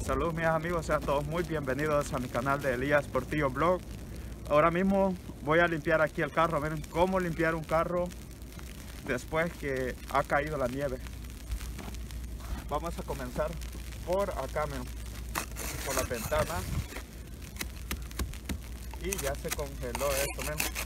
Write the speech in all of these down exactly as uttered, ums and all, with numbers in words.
Saludos mis amigos, sean todos muy bienvenidos a mi canal de Elías Portillo Blog. Ahora mismo voy a limpiar aquí el carro. Miren cómo limpiar un carro después que ha caído la nieve. Vamos a comenzar por acá, miren, por la ventana. Y ya se congeló esto, miren.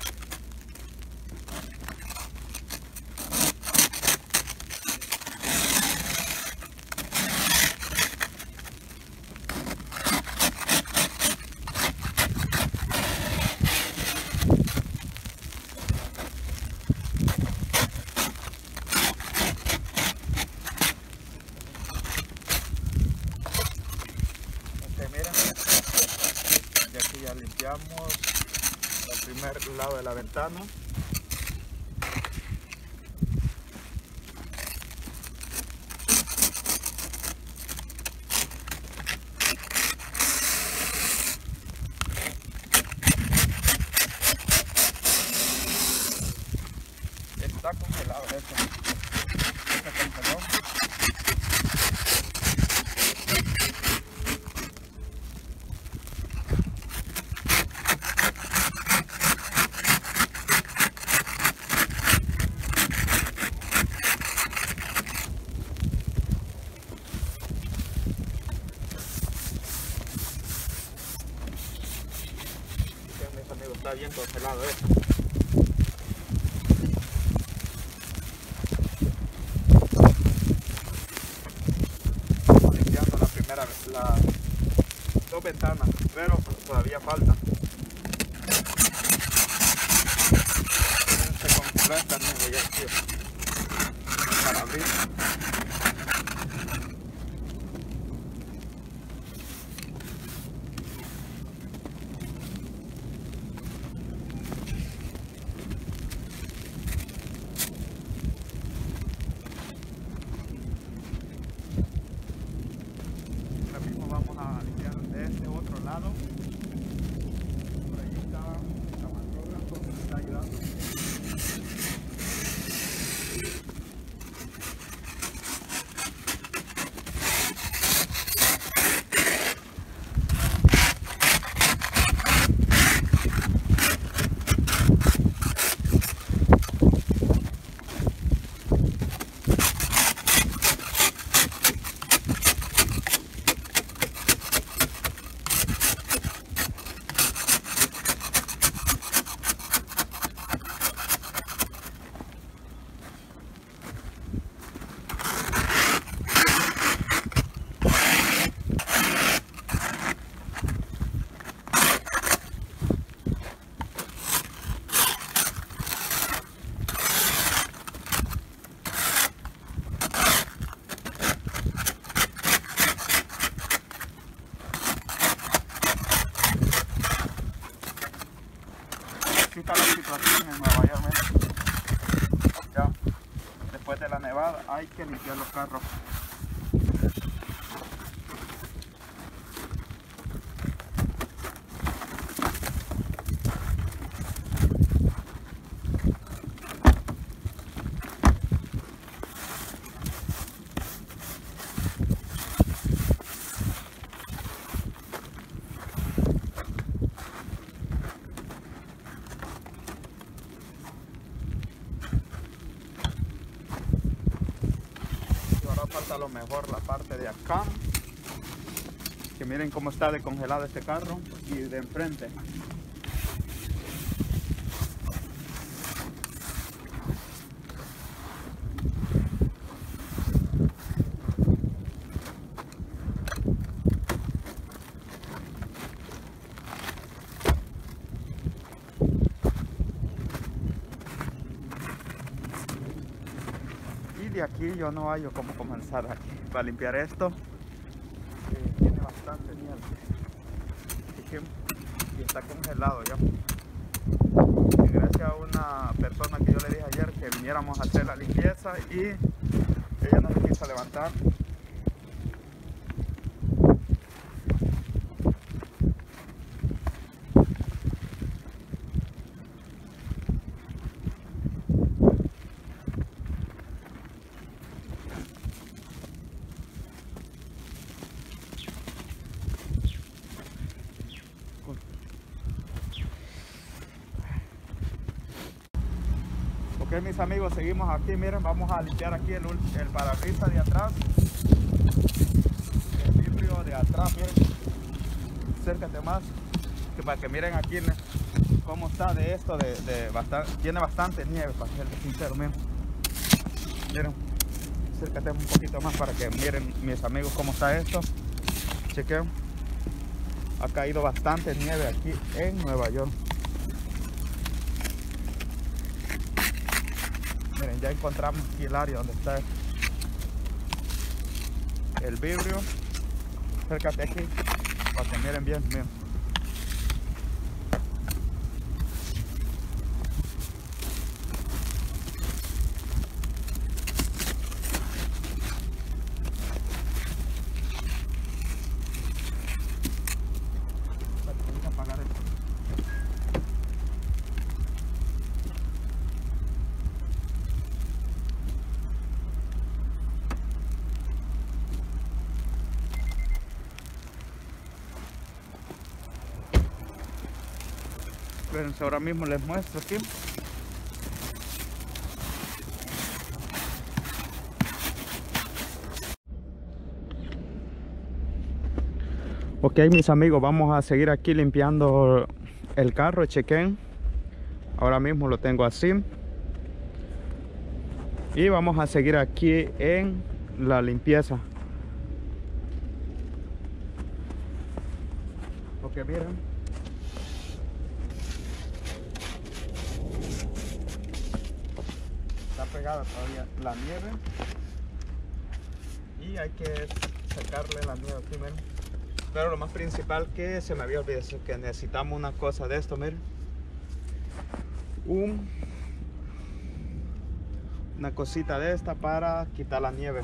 Ya limpiamos el primer lado de la ventana. Está congelado esto. Se congeló. Mis amigos, está bien congelado esto. Limpiando la primera, las dos ventanas, pero todavía falta. Se congeló esta nube ya, tío, para abrir. Vamos a limpiar de este otro lado. Por ahí está el camarógrafo que me está ayudando. Así está la situación en Nueva York. Ya, después de la nevada hay que limpiar los carros. Falta lo mejor la parte de acá, que miren cómo está de congelado este carro, y de enfrente. Y de aquí yo no hallo cómo comenzar aquí para limpiar esto, eh, tiene bastante nieve y está congelado ya. Y gracias a una persona que yo le dije ayer que viniéramos a hacer la limpieza, y ella no se quiso levantar. Ok, mis amigos, seguimos aquí. Miren, vamos a limpiar aquí el, el parabrisas de atrás, el vidrio de atrás. Miren, acércate más, que para que miren aquí cómo está de esto, de, de bastante, tiene bastante nieve, para ser sincero. Miren, miren, acércate un poquito más para que miren, mis amigos, cómo está esto. Chequen, ha caído bastante nieve aquí en Nueva York. Miren, ya encontramos aquí el área donde está el vidrio. Acércate aquí para que miren bien, miren. Vamos a apagar esto. Espérense, ahora mismo les muestro aquí. Ok, mis amigos, vamos a seguir aquí limpiando el carro. Chequen, ahora mismo lo tengo así. Y vamos a seguir aquí en la limpieza. Ok, miren. Está pegada todavía la nieve. Y hay que sacarle la nieve primero. Pero lo más principal que se me había olvidado es que necesitamos una cosa de esto, miren. Un, una cosita de esta para quitar la nieve.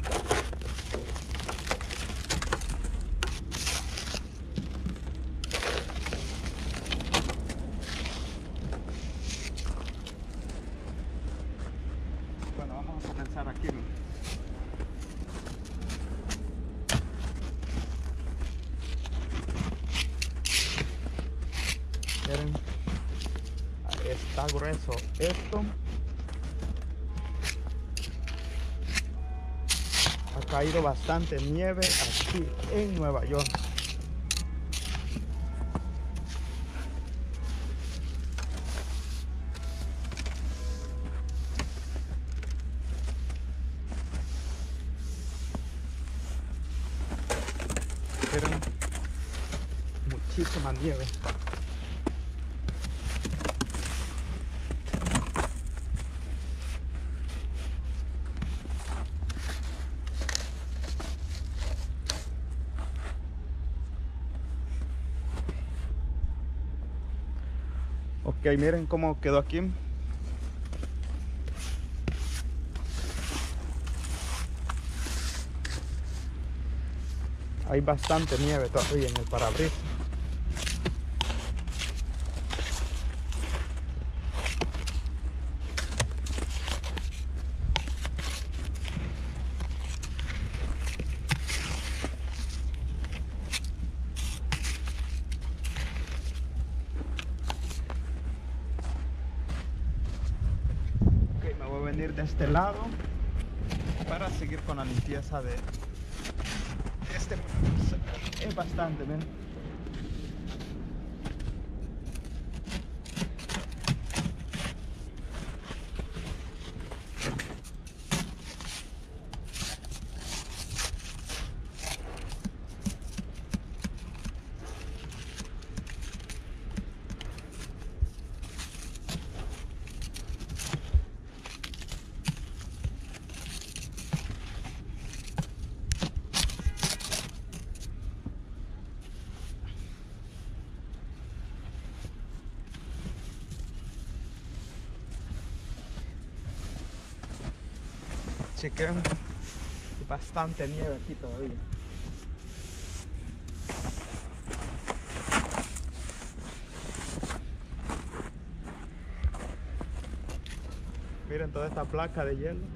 Bueno, vamos a comenzar aquí, miren. Miren, está grueso esto. Ha caído bastante nieve aquí en Nueva York. Miren, muchísima nieve. Ok, miren cómo quedó aquí. Hay bastante nieve todavía en el parabrisas. De este lado para seguir con la limpieza de este. Es bastante, ¿ven? Chequen, bastante nieve aquí todavía. Miren toda esta placa de hielo.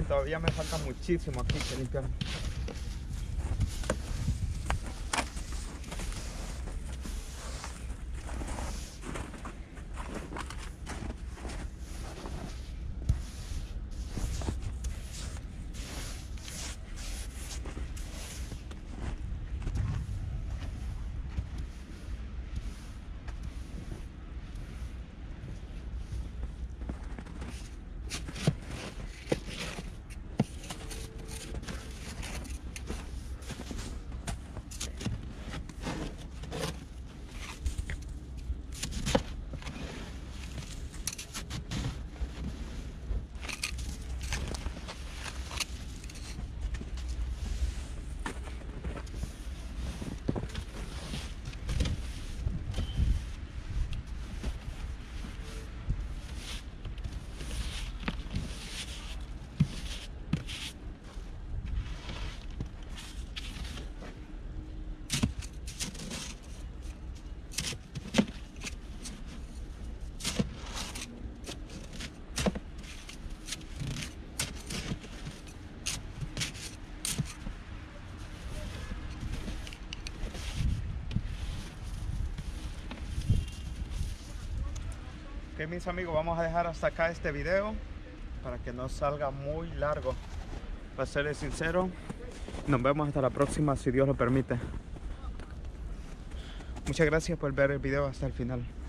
todavía me falta muchísimo aquí que limpiar. Ok, mis amigos, vamos a dejar hasta acá este video para que no salga muy largo. Para serles sincero, nos vemos hasta la próxima si Dios lo permite. Muchas gracias por ver el video hasta el final.